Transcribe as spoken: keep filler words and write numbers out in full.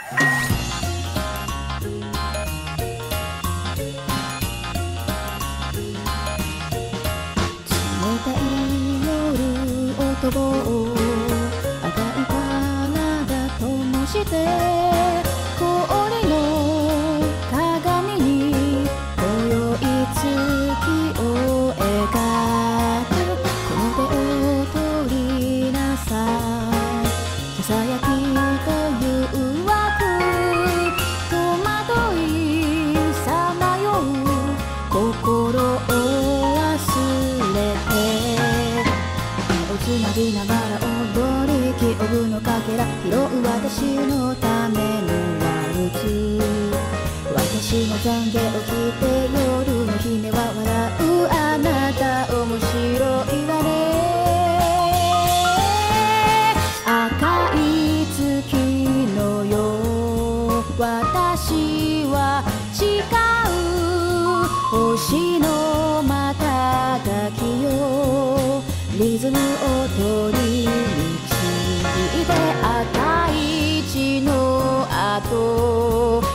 たい夜男を赤い体ともして氷の鏡に今宵月を描くこの手を取りなさいささやきと誘惑戸惑いさまよう心を忘れて手をつなぎながら踊り記憶のかけら拾う私のためのワルツ私の懺悔を聞いて夜の姫は笑うあなた面白いわね赤い月のよ私は誓う星の瞬きよリズムを取り導いて赤い血の跡